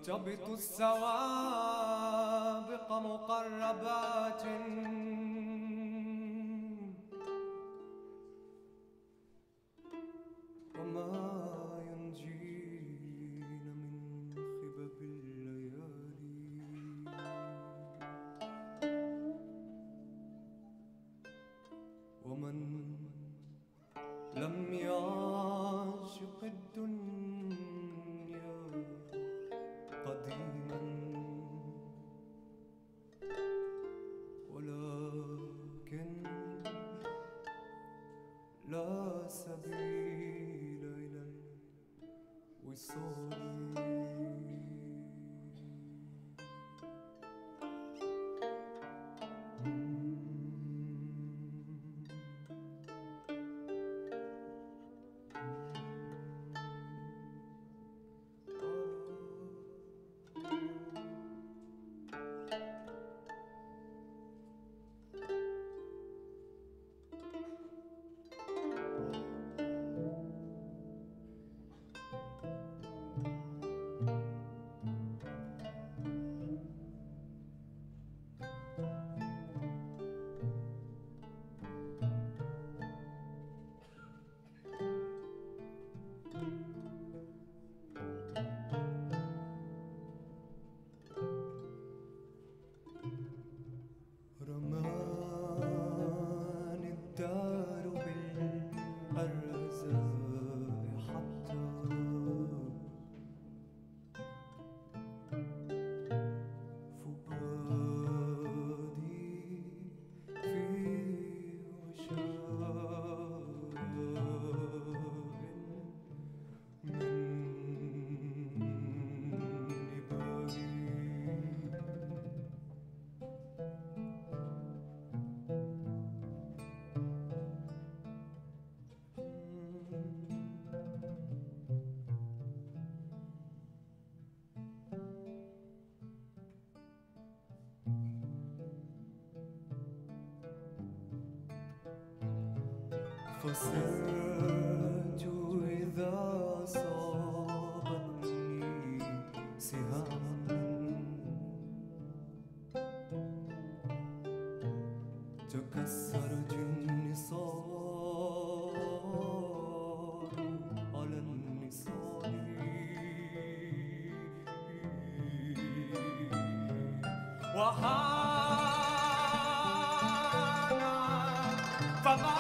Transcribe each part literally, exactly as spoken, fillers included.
تبت السوابق مقربات وما ينجينا من خبب الليالي ومن لم يعشق الدنيا قديما ولكن لا سبيل إلى الوصال رماني الدار بالأرزاق حتى فؤادي في وشاء من نبالي فصرت إذا صابتني سهام تكسر النصال على النصال وهان فما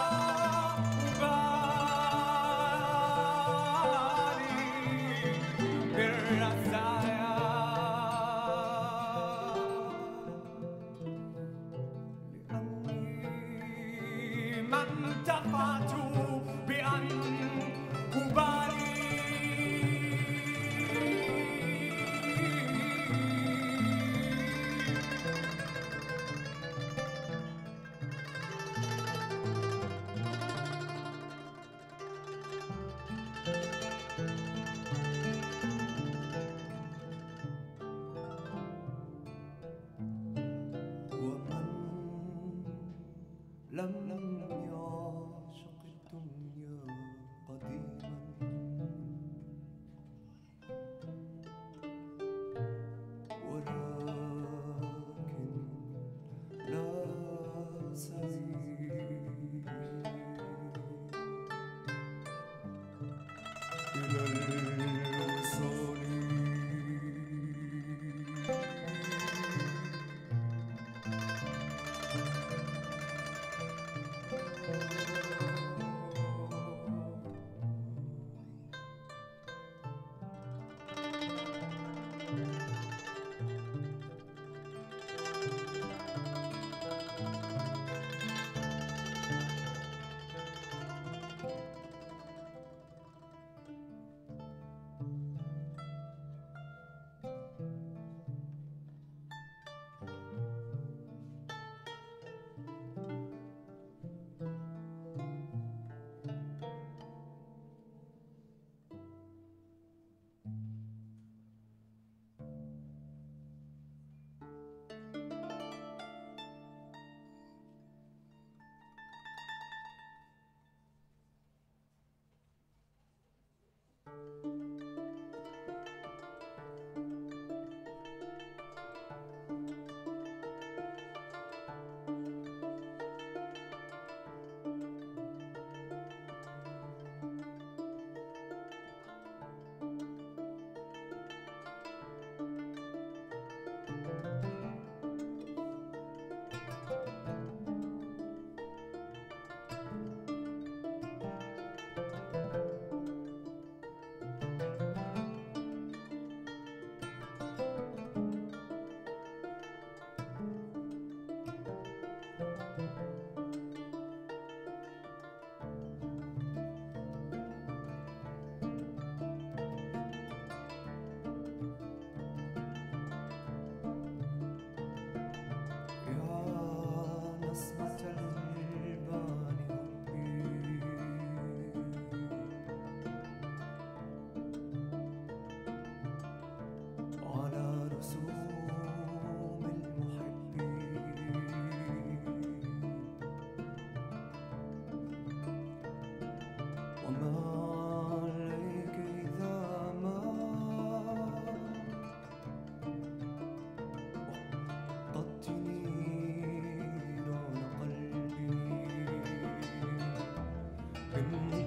انتفعت بأن أبالي ومن لم يعشق الدنيا قديما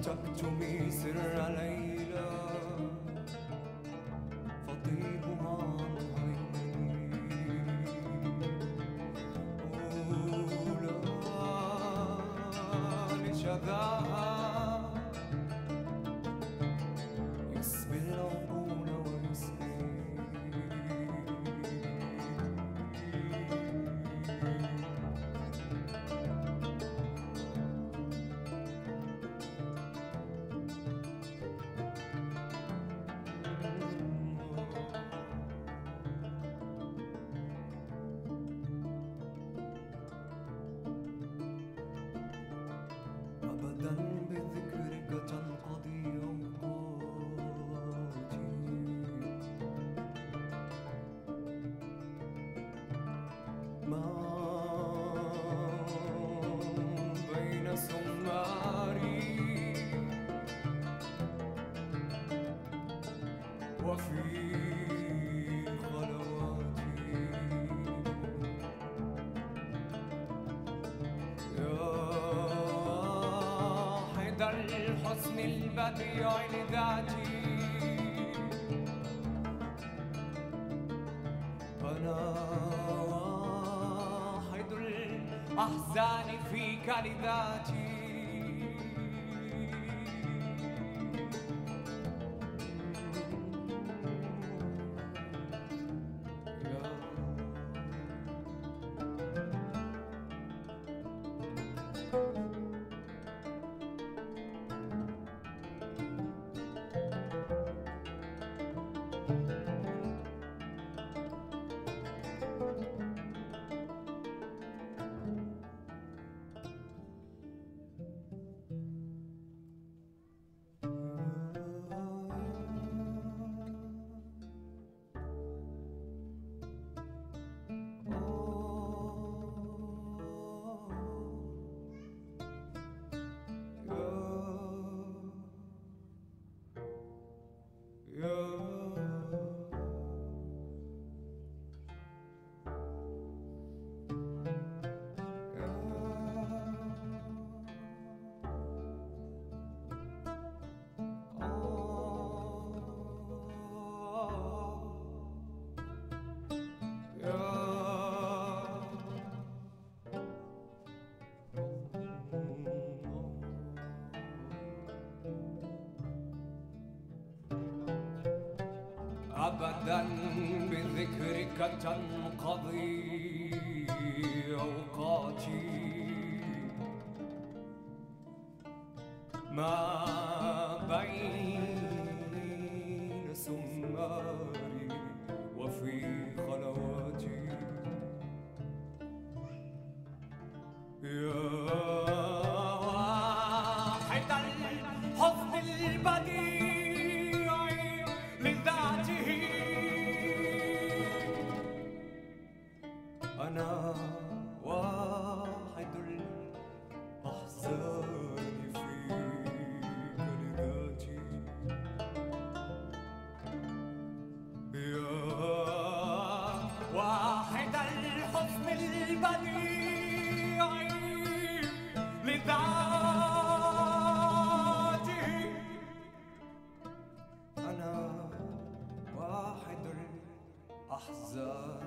تكتمي سر ليلى فطيبها عن عيني أولى لشذاها يسبي العقول ويسقي أبدا بذكرك تنقضي أوقاتي ما بين سماري وفي خلواتي يا حيدر الحسن البديع لذاتي أنا واحد الأحزان فيك لذاتي أبدا بذكرك تنقضي أوقاتي ما بين سماري وفي خلواتي يا واحد الحزن البديع لذاته أنا واحد الأحزان فيك لذاتي يا واحد الحزن البديع لذاته أنا واحد الأحزان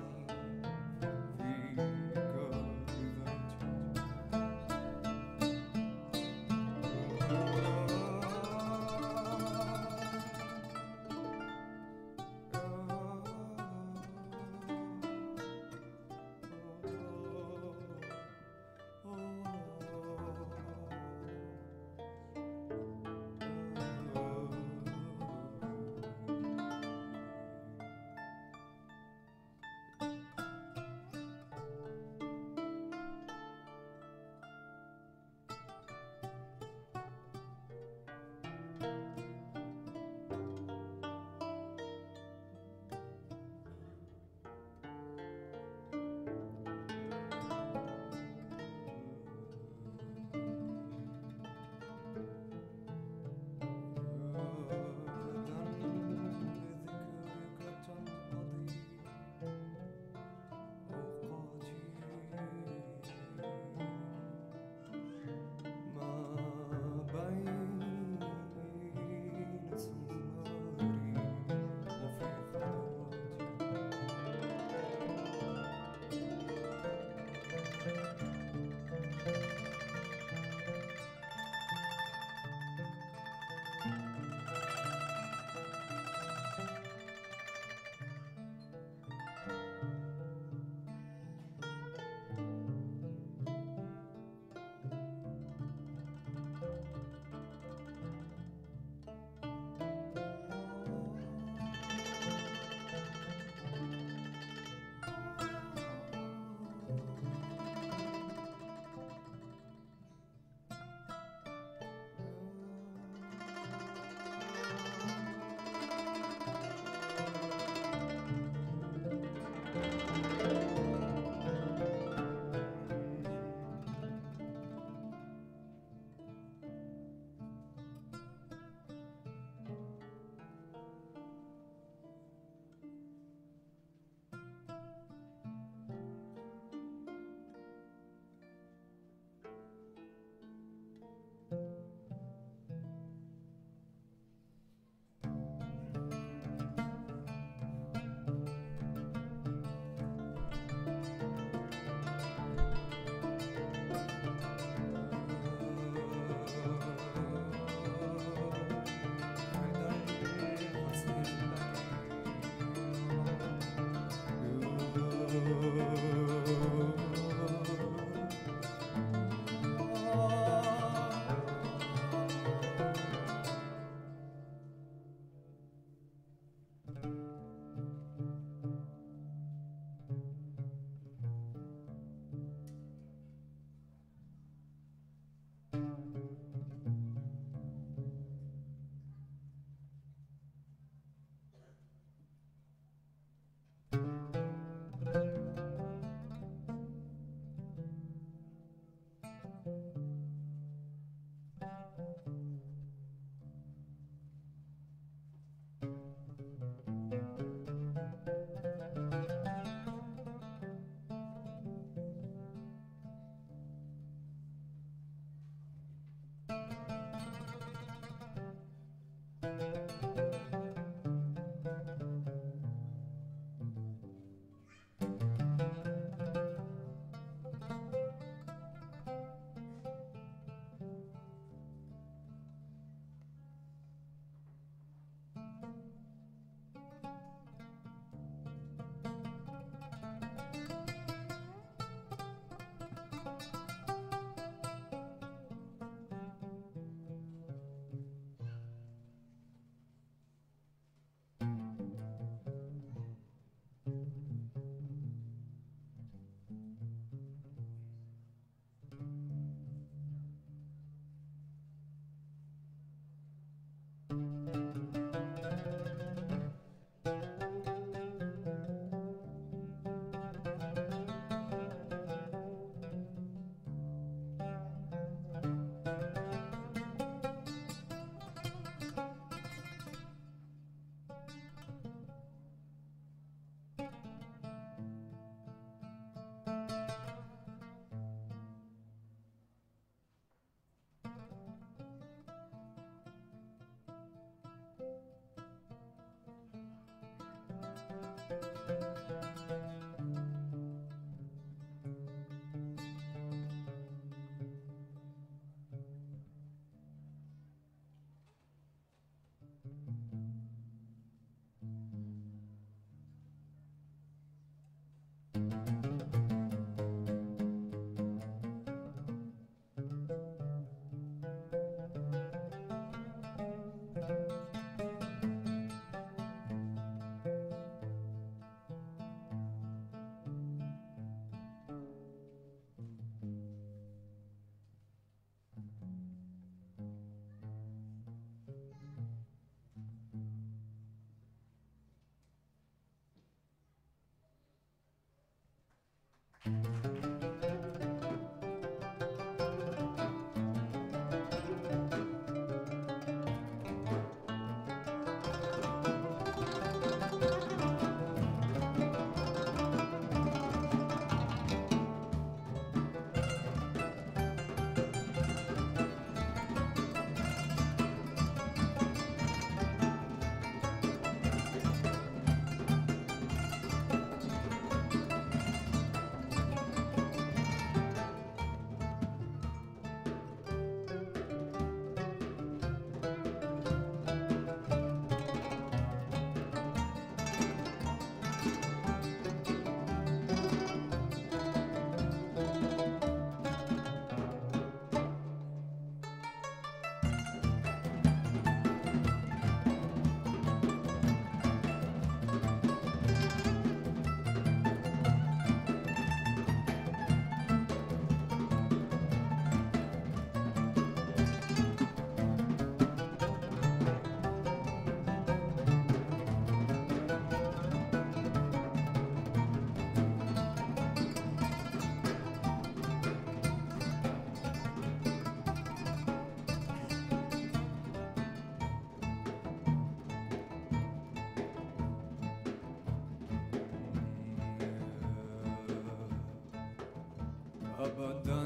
أبدا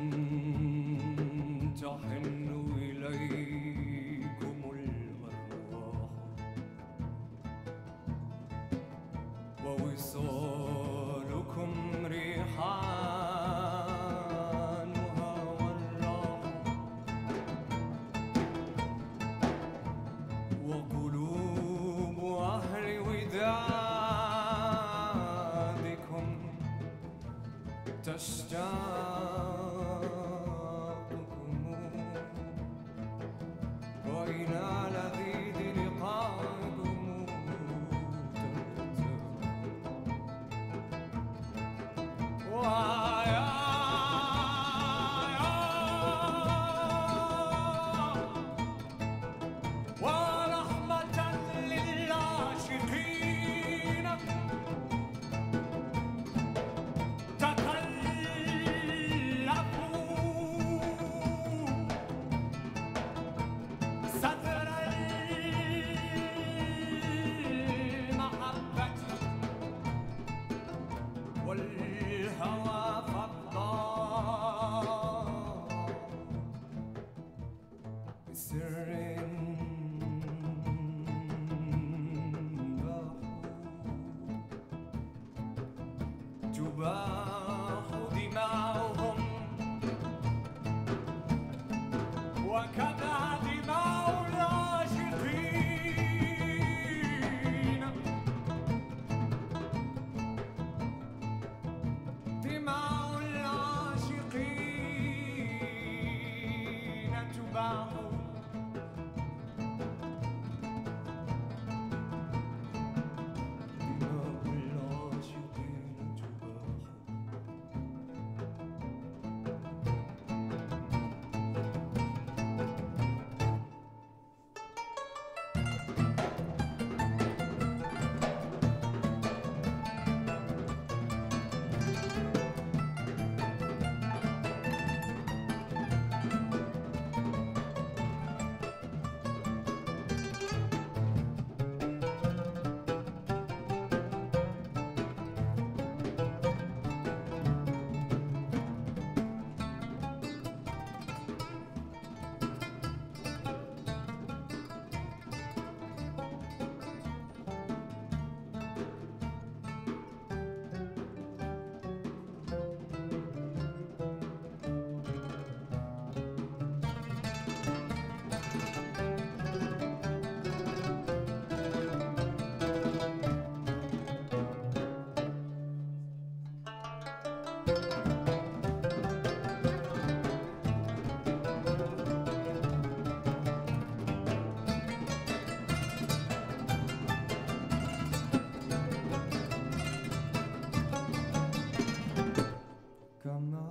تحن إليكم الأرواح ووصالكم ريحانها والراحة وقلوب أهل ودادكم تشتاقكم وإلى لذيذ لقائكم ترتاح ويا ورحمة للعاشقين صدر المحبة والهوى فالله بسر تباح دماؤهم وكذا دماء العاشقين دماء العاشقين تباح دماء العاشقين تباح كما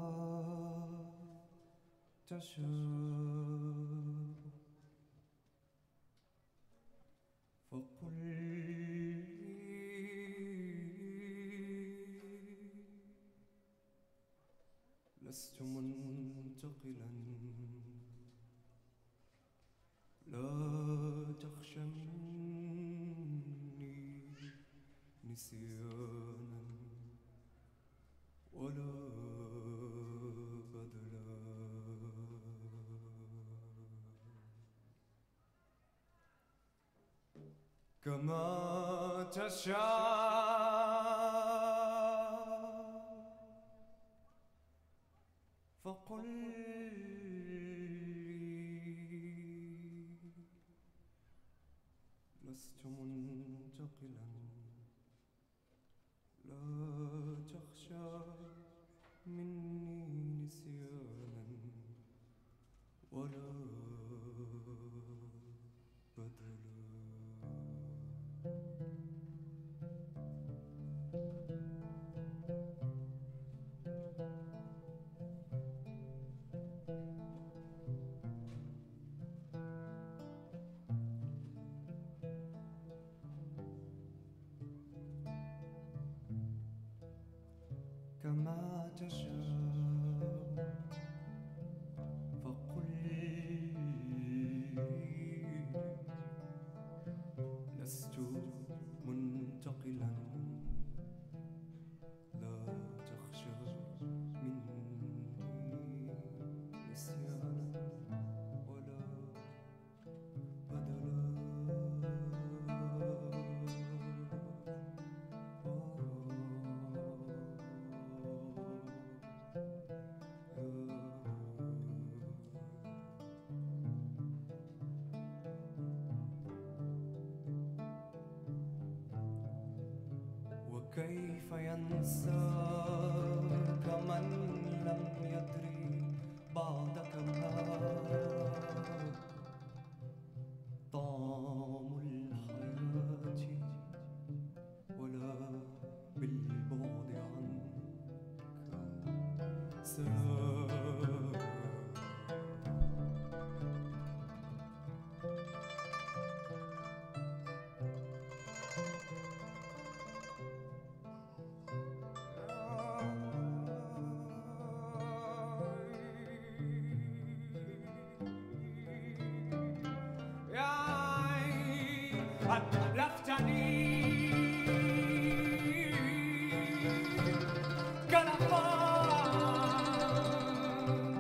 تشاء فقل لست منتقلا لا تخش مني نسيانا ولا بدلا كما تشاء فقل لي لست منتقلا لا تخشى مني نسيانا ولا بدلا كما تشاء فقل لست منتقلا لا تخشى مني كيف ينساك من لم يدري بعدك ما طعم الحياة ولا بالبعد عنك سلام. أتلفتني كالأطفال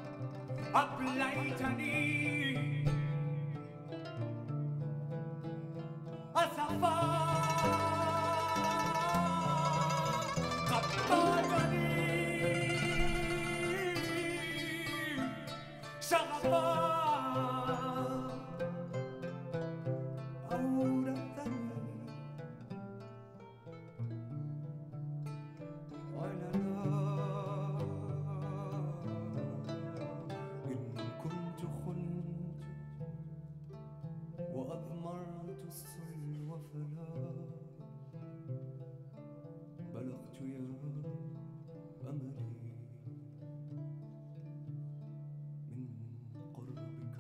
أبليتني أسفا قطعتني شغفا وأضمرت السلو فلا بلغت يا أملي من قربك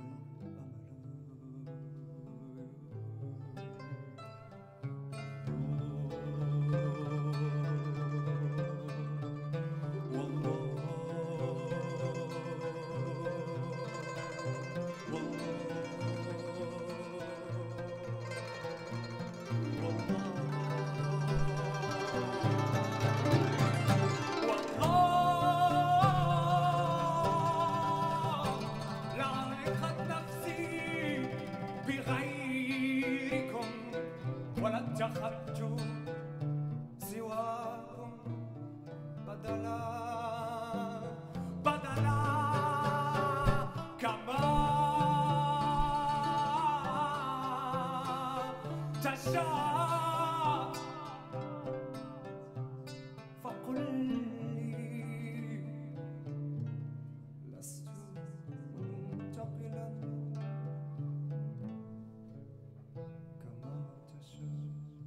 اتخذت سواكم بدلا بدلا كما تشاء فقل لي لست منتقلا كما تشاء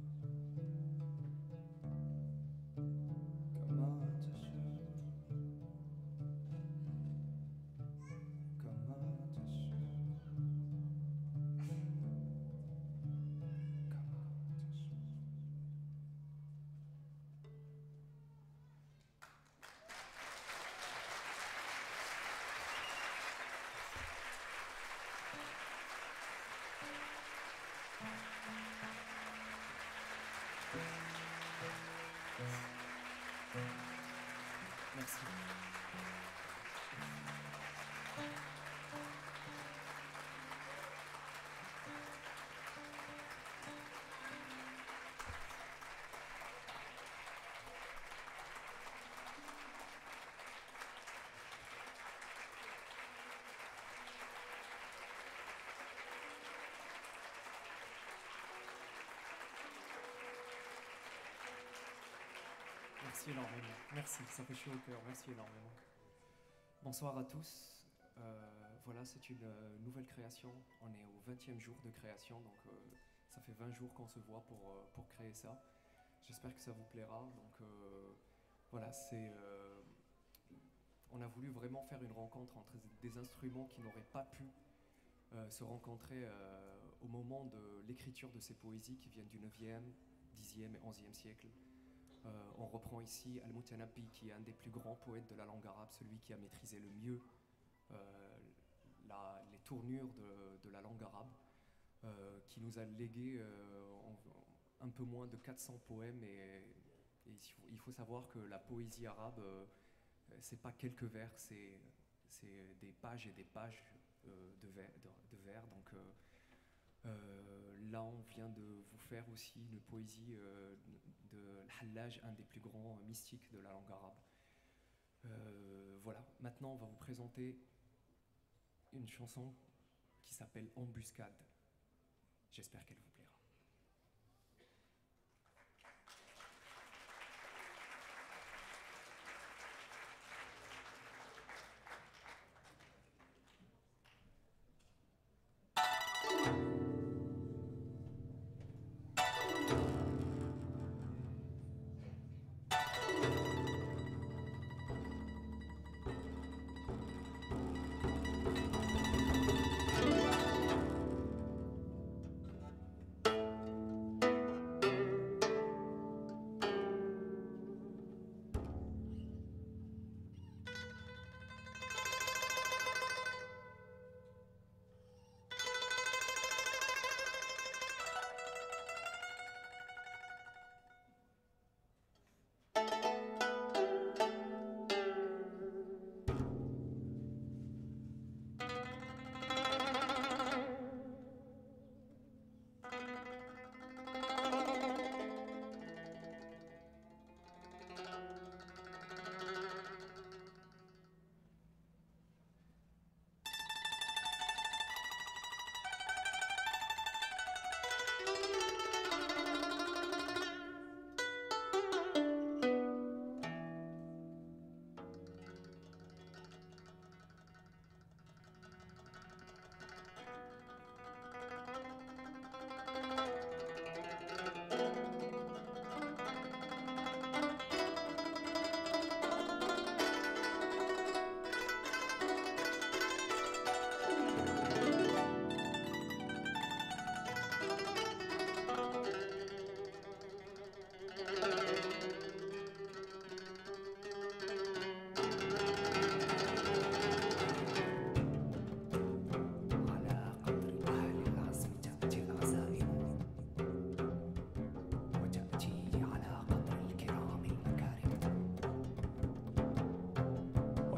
Merci. Merci énormément. Merci, ça fait chaud au cœur. Merci énormément. Bonsoir à tous. Euh, voilà, c'est une euh, nouvelle création. On est au vingtième jour de création, donc euh, ça fait vingt jours qu'on se voit pour, euh, pour créer ça. J'espère que ça vous plaira. Donc euh, voilà, c'est, euh, on a voulu vraiment faire une rencontre entre des instruments qui n'auraient pas pu euh, se rencontrer euh, au moment de l'écriture de ces poésies qui viennent du neuvième, dixième et onzième siècle. Euh, on reprend ici Al-Mutanabbi, qui est un des plus grands poètes de la langue arabe, celui qui a maîtrisé le mieux euh, la, les tournures de, de la langue arabe, euh, qui nous a légué euh, en, un peu moins de quatre cents poèmes. Et, et il faut savoir que la poésie arabe, euh, c'est pas quelques vers, c'est, c'est des pages et des pages euh, de, vers, de, de vers. Donc, euh, Euh, là, on vient de vous faire aussi une poésie euh, de Al-Hallaj, un des plus grands mystiques de la langue arabe. Euh, voilà, maintenant on va vous présenter une chanson qui s'appelle Embuscade. J'espère qu'elle vous plaira.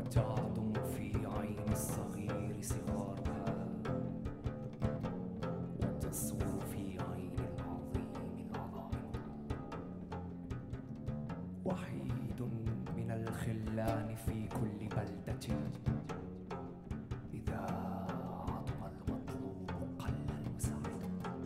تعدم في عين الصغير صغارها وتصور في عين العظيم العظائم. وحيد من الخلان في كل بلدة، إذا عظم المطلوب قل المساعد.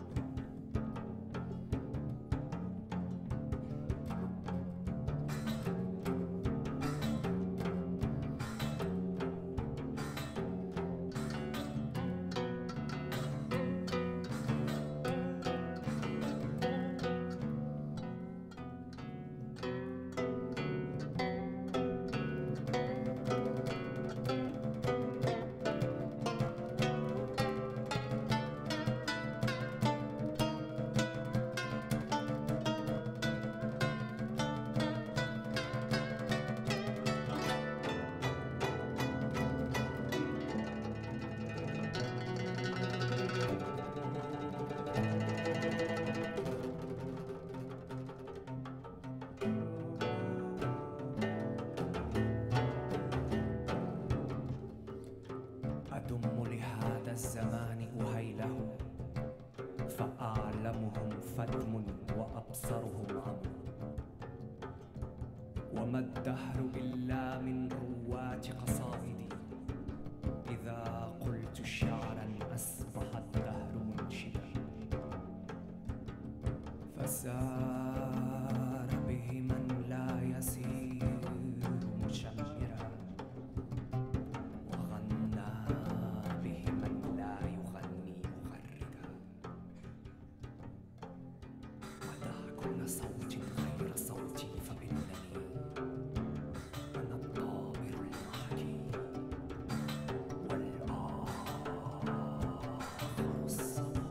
أدم لهذا الزمان أهيله، فأعلمهم فدم وأبصرهم عمى. وما الدهر إلا من روات قصائدي، إذا قلت شعرا أصبح الدهر منشدا. فسار به من لا يسير مشمرا، وغنى به من لا يغني مغردا. ودع كل صوت غير صوتي، فإنني أنا الطائر المحكي والآخر الصبا.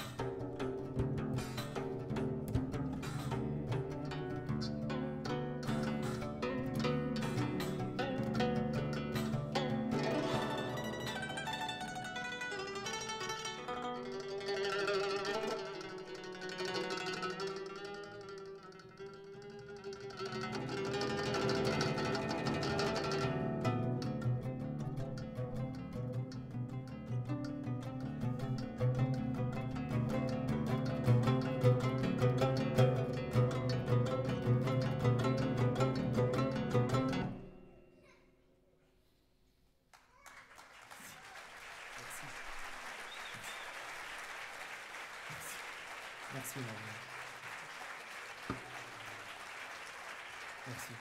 Merci énormément. Merci.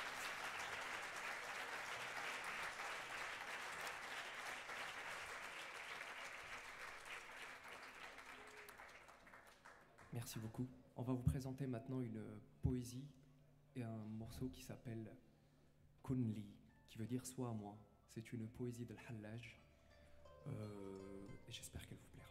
Merci beaucoup. On va vous présenter maintenant une poésie et un morceau qui s'appelle Kunli, qui veut dire Sois à moi. C'est une poésie de l'Hallaj euh, et j'espère qu'elle vous plaira.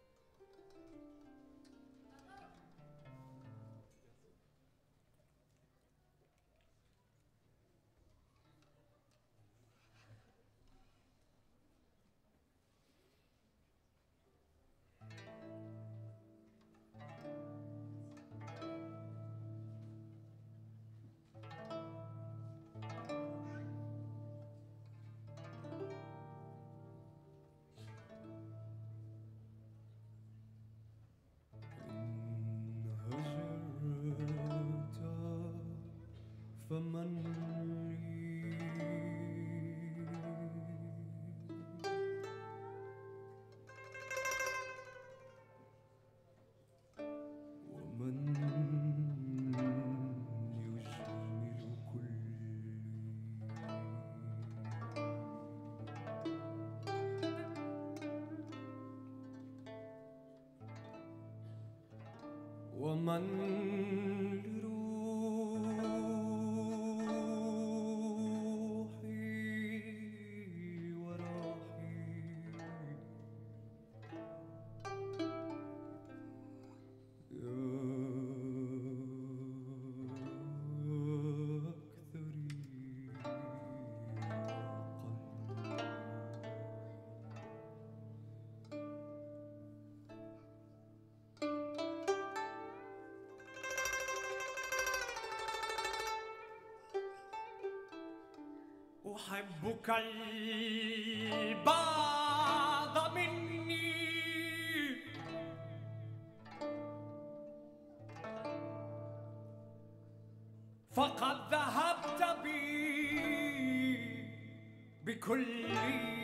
فمن لي ومن يجمل كلي. ومن أحبك البعض مني فقد ذهبت بي بكلي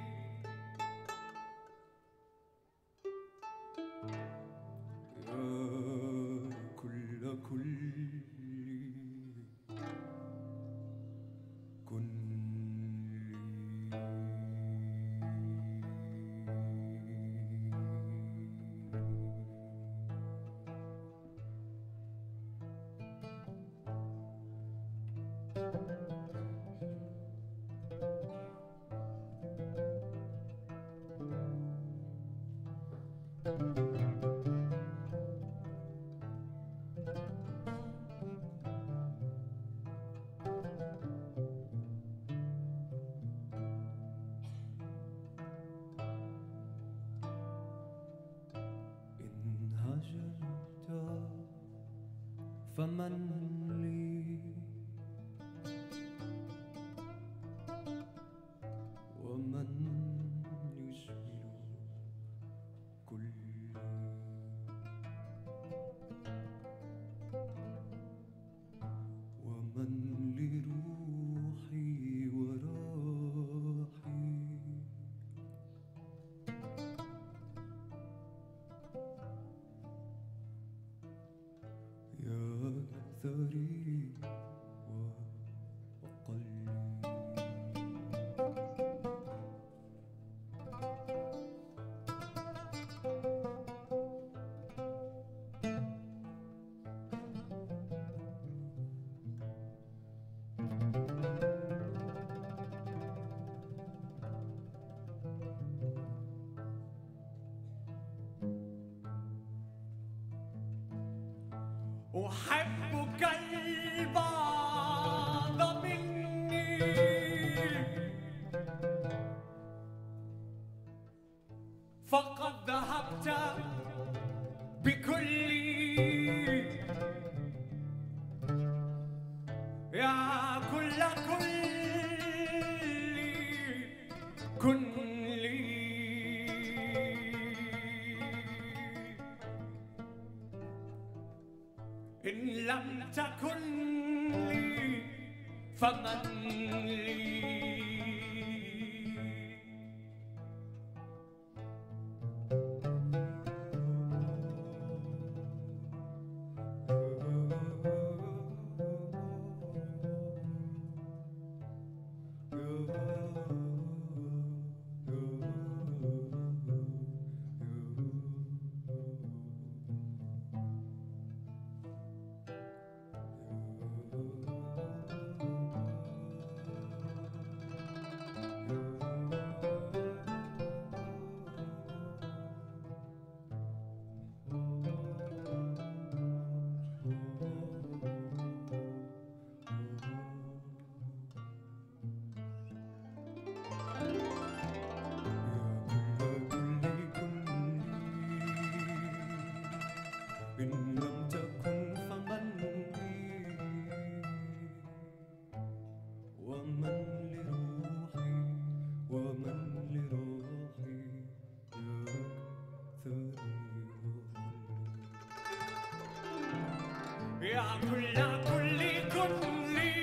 فمن لي ومن يشبه كلي ومن لروحي وراحي ثري وقلبي أحبك البعض مني فقد ذهبت بكلي يا كل كلي كن لي إن لم تكن لي فمن لي إن لم تكن فمن لي ومن لروحي ومن لروحي يا كل كل كن لي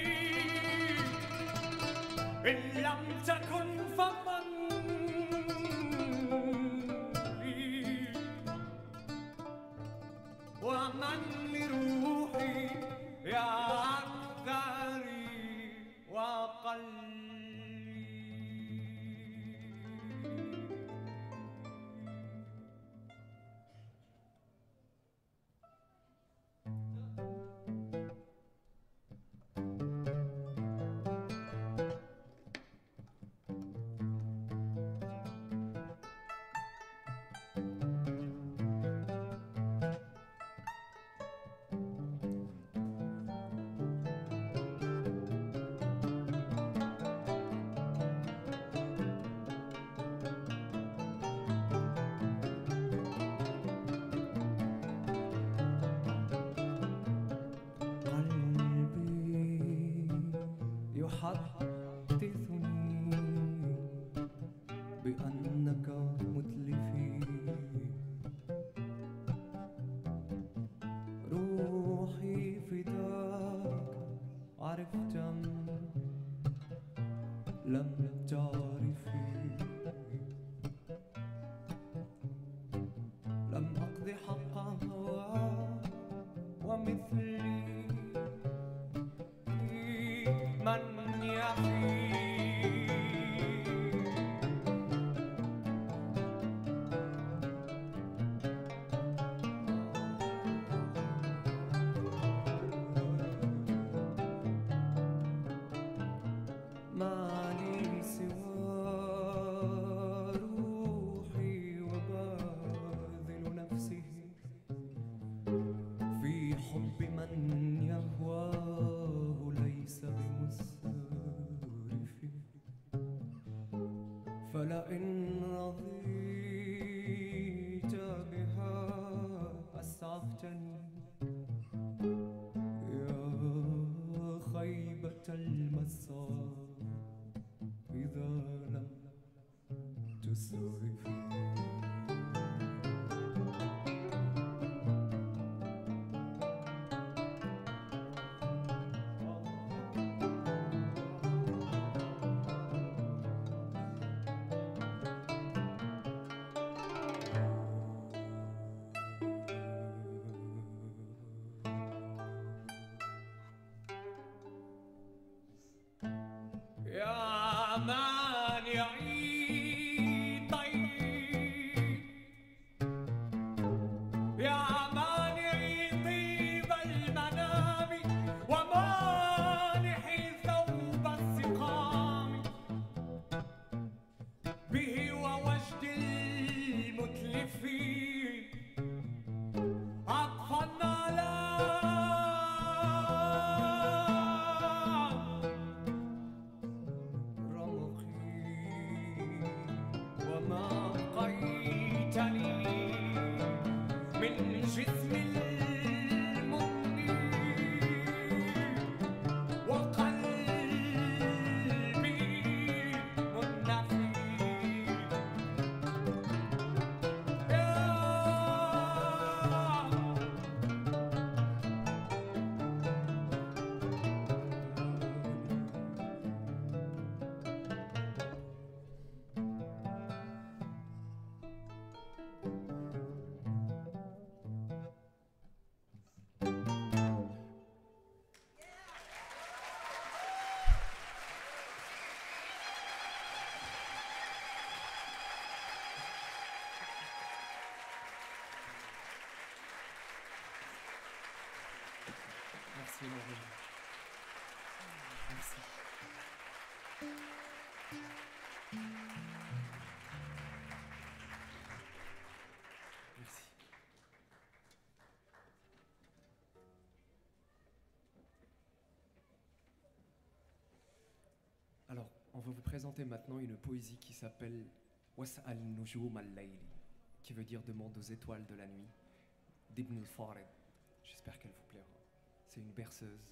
إن لم تكن فمن ومن لروحي يا أكثري وقلبي يحدث لم تعرفي لم أقض حق هواه ومثلي من يفي ما لي سوى روحي وباذل نفسه في حب من يهواه ليس بمسرف فلئن رضيت بها أسعفتني يا خيبة المسار إذا لم تسرفي يا مانعي طيب يا مانعي طيب المنام ومانحي ثوب السقام به ووجد المتلفين عطفا على وما قيتني من جسم المنير وقلبي منفي يا Merci Marie. Merci. Merci. Alors, on va vous présenter maintenant une poésie qui s'appelle Was'al Nujum al-Layli, qui veut dire demande aux étoiles de la nuit, d'Ibn al-Farid. J'espère qu'elle vous plaira. C'est une berceuse.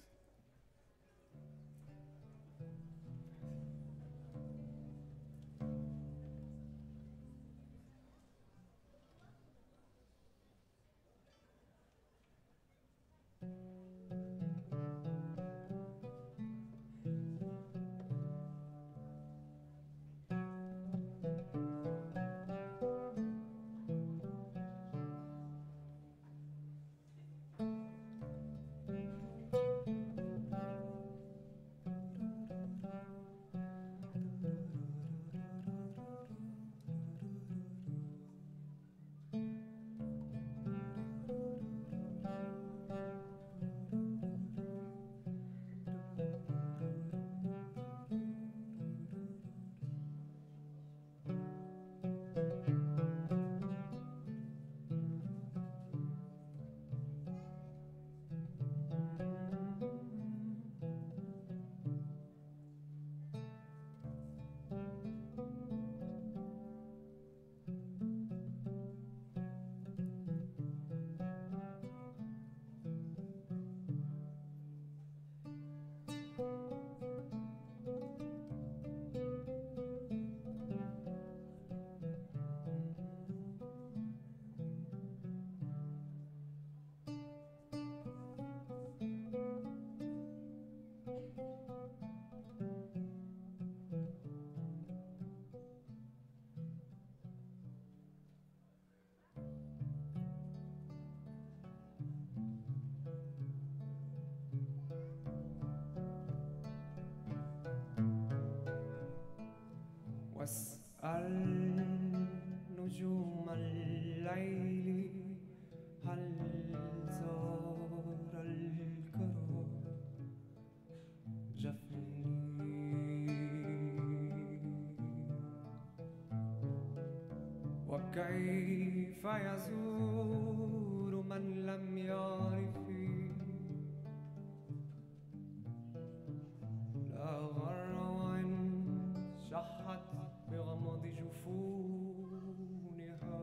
واسأل نجوم الليل هل زار الكرى جفني وكيف يزور من لم يعرفني لا غر وإن شحت بغمض جفونها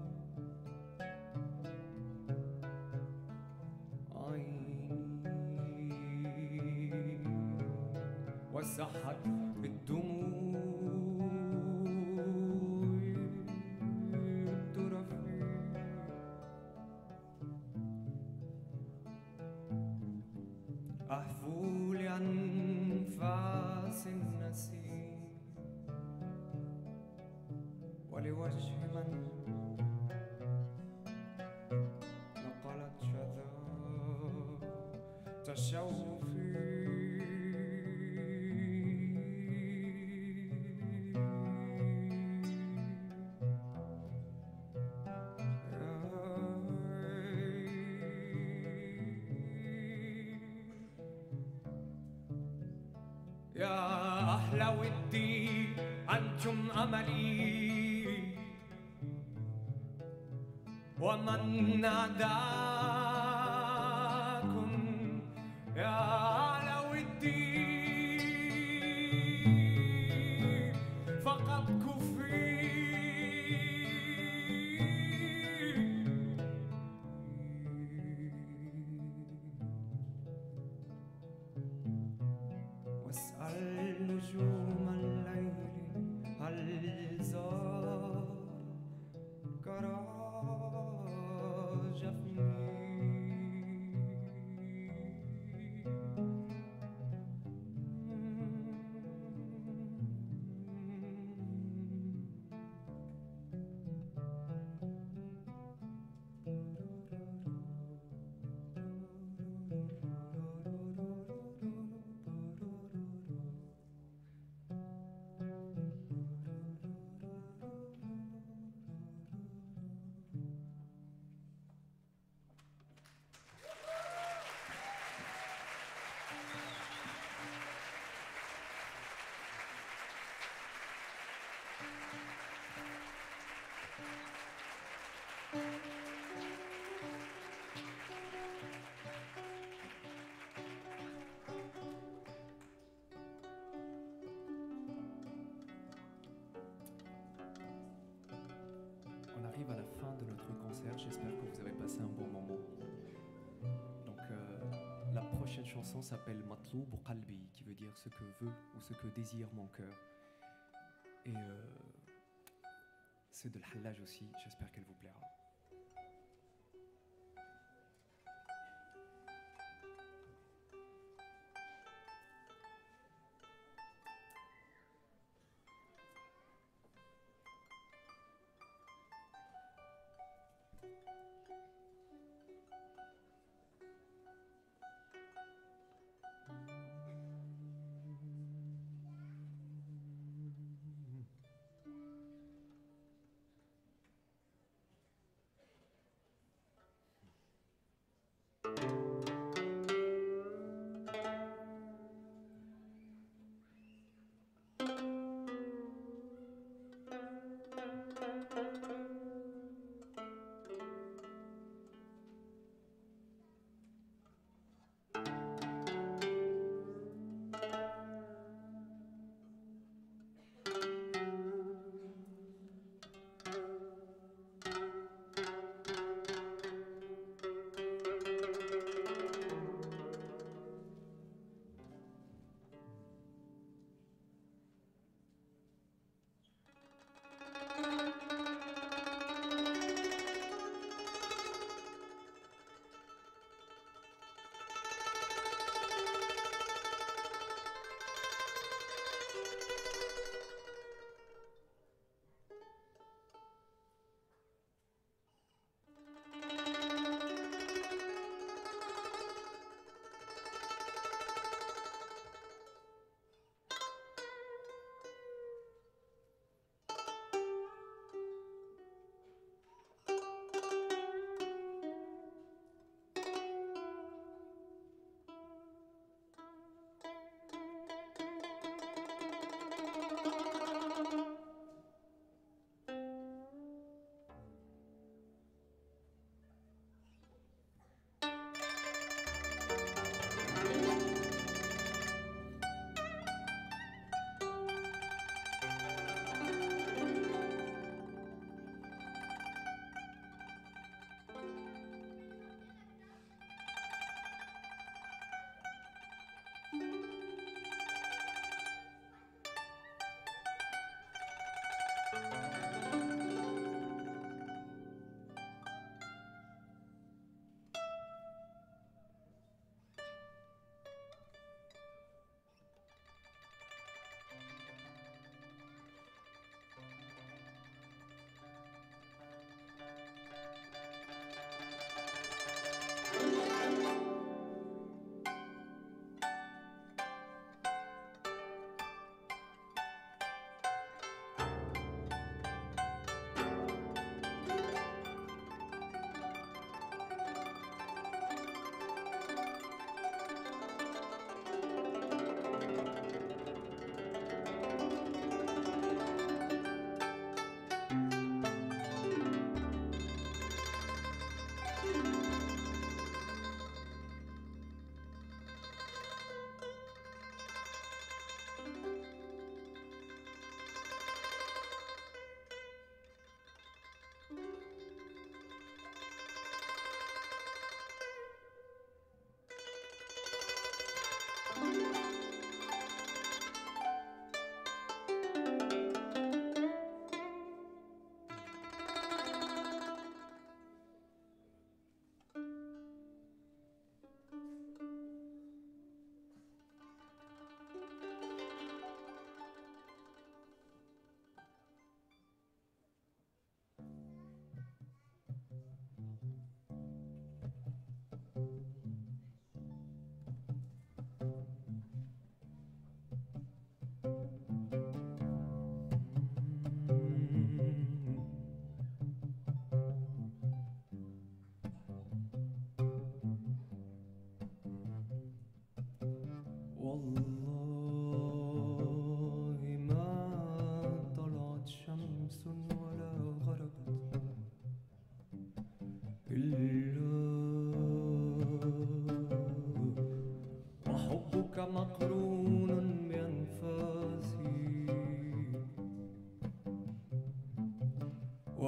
عيني وسحت بالدموع الترفي أهفو لأنفاس النسيم ولوجه من نقلت شذا تشوفي يا أهل ودي أنتم أملي ومن ناداكم يا أهل ودي فقد كفي واسأل نجوم الليل هل زار كرى جفني On arrive à la fin de notre concert, j'espère que vous avez passé un bon moment. Donc euh, la prochaine chanson s'appelle Matloub Qalbi, qui veut dire ce que veut ou ce que désire mon cœur. Et euh, c'est de l'Hallaj aussi, j'espère qu'elle vous plaira.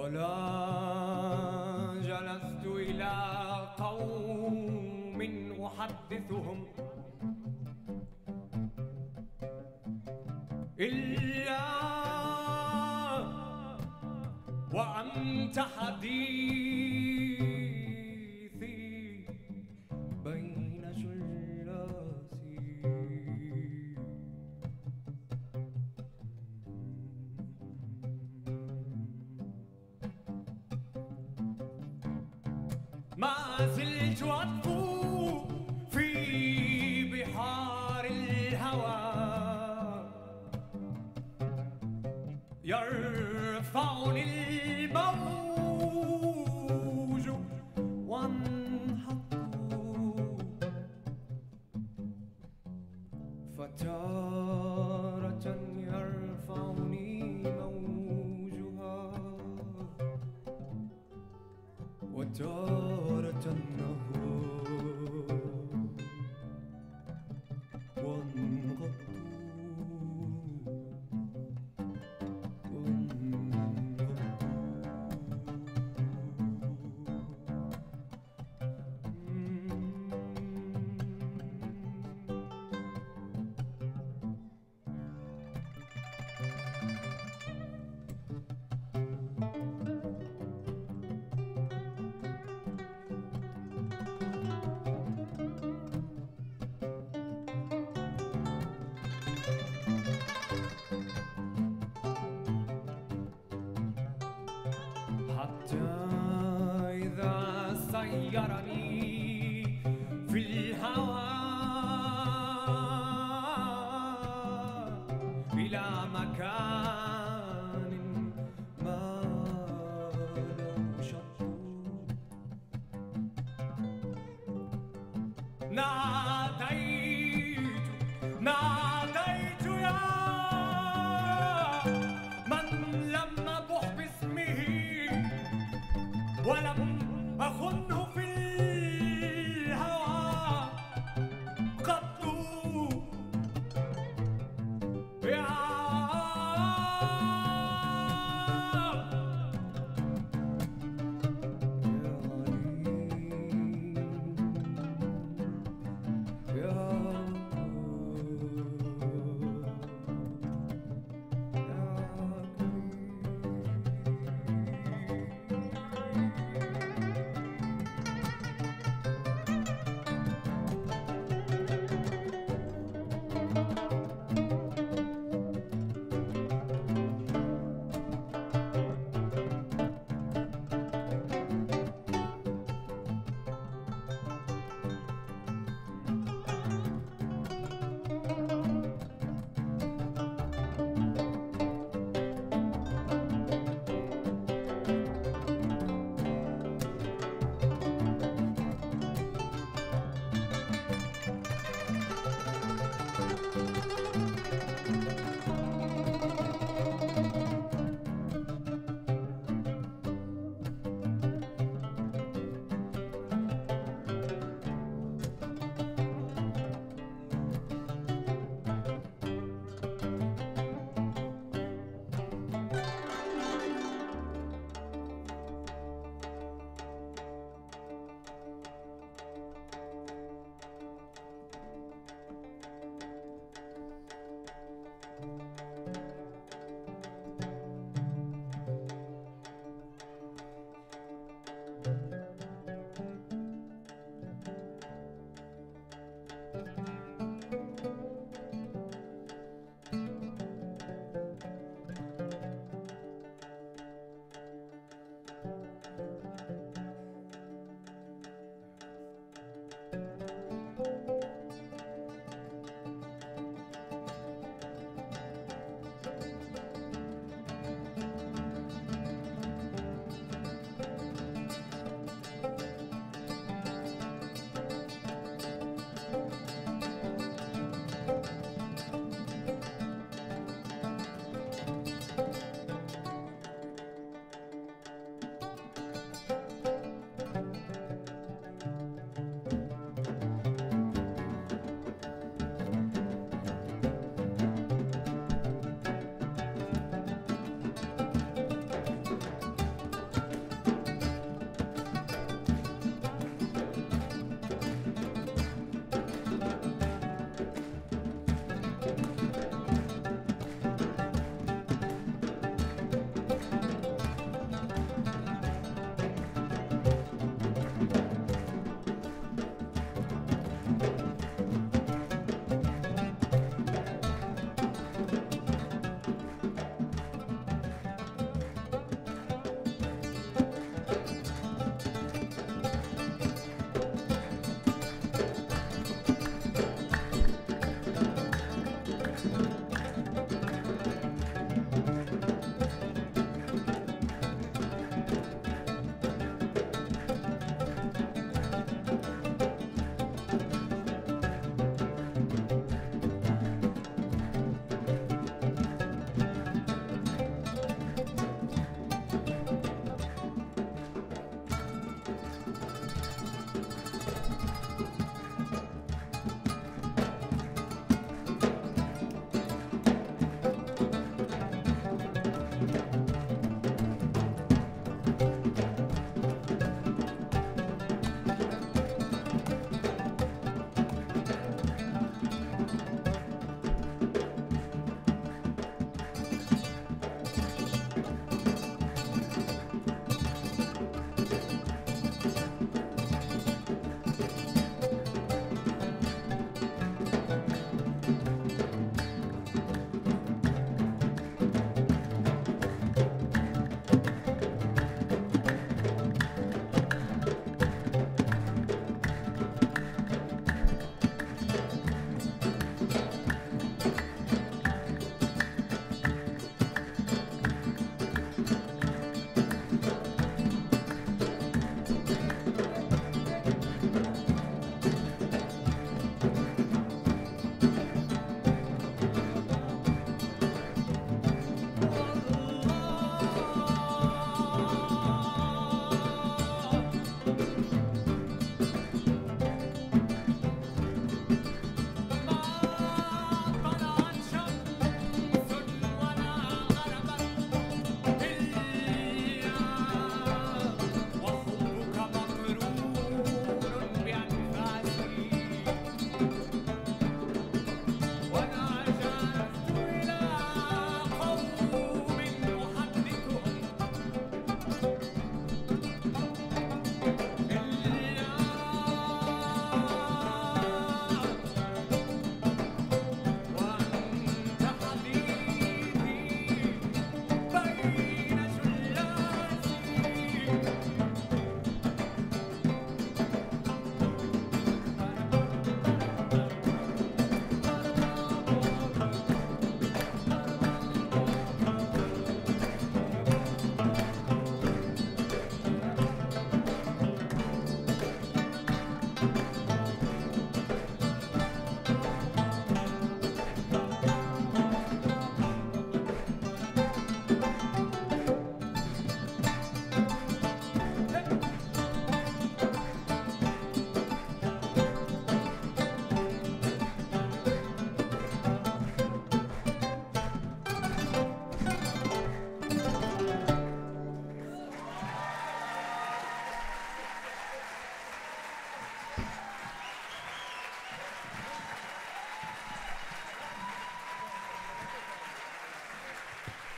ولا جلست إلى قوم أحدثهم إلا وأنت حديثي بين جلاسي. ما زلت أطفو في بحار الهوى يرفعني الموج وانحط فتارة يرفعني موجها وتارة النهار وانغط حتى إذا سيرني في الهوى إلى مكان ما له شط ناديت ناديت يا من لم أبح باسمه ولم أخنه في الهوى قط يا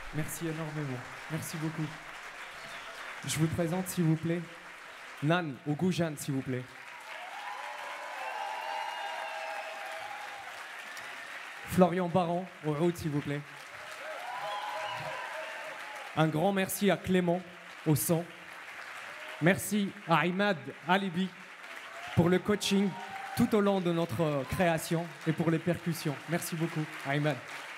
Merci énormément. Merci beaucoup. Je vous présente, s'il vous plaît, Nan ou Goujan, s'il vous plaît. Florian Baron au oud, s'il vous plaît. Un grand merci à Clément au son. Merci à Imad Alibi pour le coaching tout au long de notre création et pour les percussions. Merci beaucoup, Imad.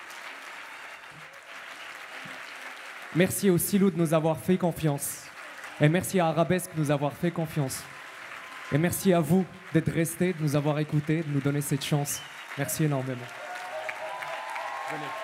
Merci au Silou de nous avoir fait confiance. Et merci à Arabesque de nous avoir fait confiance. Et merci à vous d'être restés, de nous avoir écoutés, de nous donner cette chance. Merci énormément. Venez.